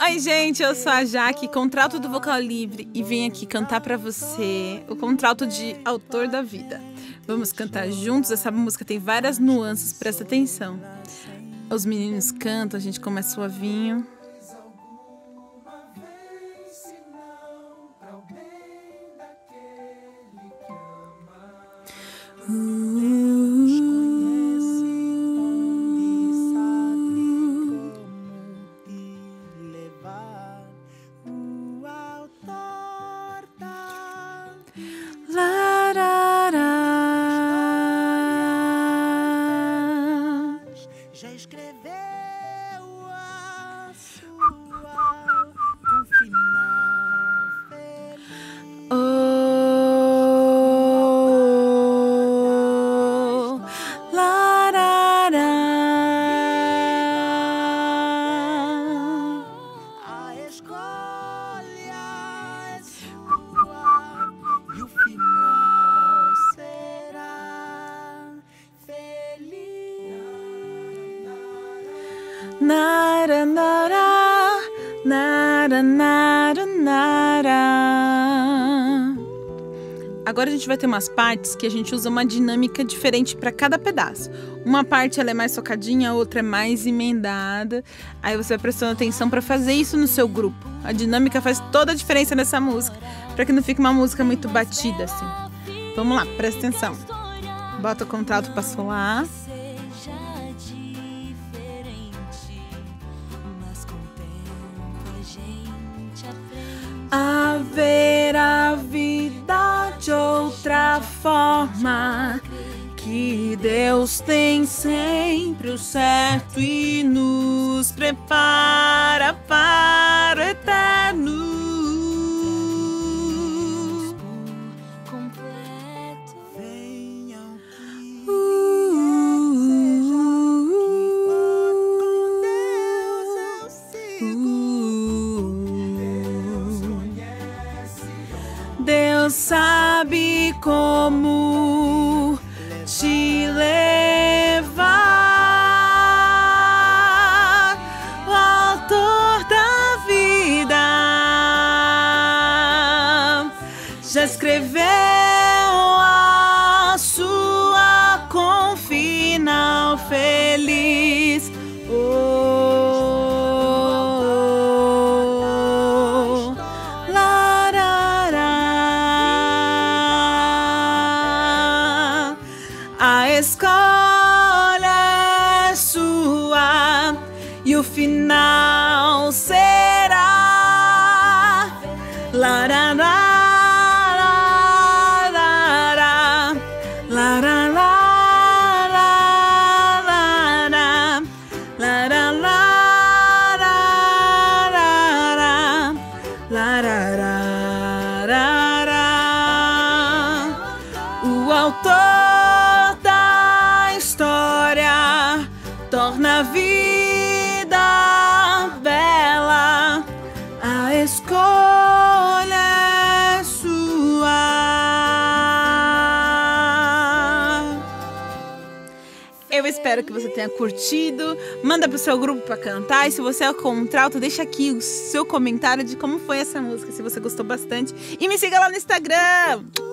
Oi, gente, eu sou a Jaque, contralto do Vocal Livre, e vim aqui cantar pra você o contralto de Autor da Vida. Vamos cantar juntos, essa música tem várias nuances, presta atenção. Os meninos cantam, a gente começa suavinho. Já escreveu a sua com final feliz. Oh, larará. A escolha é sua e o final será feliz. Nara, nara, nara, nara, nara. Agora a gente vai ter umas partes que a gente usa uma dinâmica diferente para cada pedaço. Uma parte ela é mais socadinha, a outra é mais emendada. Aí você vai prestando atenção para fazer isso no seu grupo. A dinâmica faz toda a diferença nessa música, para que não fique uma música muito batida assim. Vamos lá, presta atenção. Bota o contralto para solar. Haverá vida de outra forma, que Deus tem sempre o certo e nos prepara para o eterno. Deus sabe como te levar, o Autor da vida já escreveu a sua com final feliz. A escolha é sua e o final será larará, larará, larará, larará, larará. O autor torna a vida bela, a escolha é sua. Eu espero que você tenha curtido. Manda pro seu grupo para cantar. E se você é contralto, deixa aqui o seu comentário de como foi essa música, se você gostou bastante. E me siga lá no Instagram.